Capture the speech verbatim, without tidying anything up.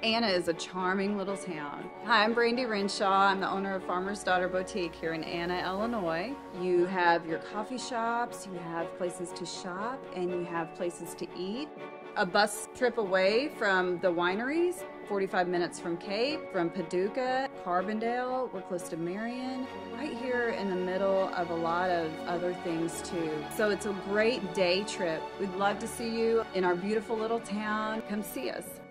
Anna is a charming little town. Hi, I'm Brandy Renshaw. I'm the owner of Farmer's Daughter Boutique here in Anna, Illinois. You have your coffee shops, you have places to shop, and you have places to eat. A bus trip away from the wineries, forty-five minutes from Cape, from Paducah, Carbondale, we're close to Marion, right here in the middle of a lot of other things too. So it's a great day trip. We'd love to see you in our beautiful little town. Come see us.